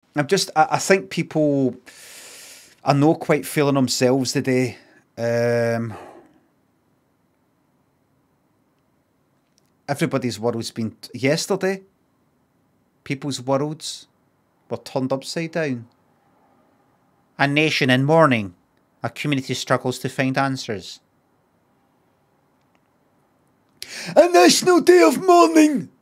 I think people are not quite feeling themselves today. Everybody's world's been... Yesterday, people's worlds were turned upside down. A nation in mourning. A community struggles to find answers. A national day of mourning!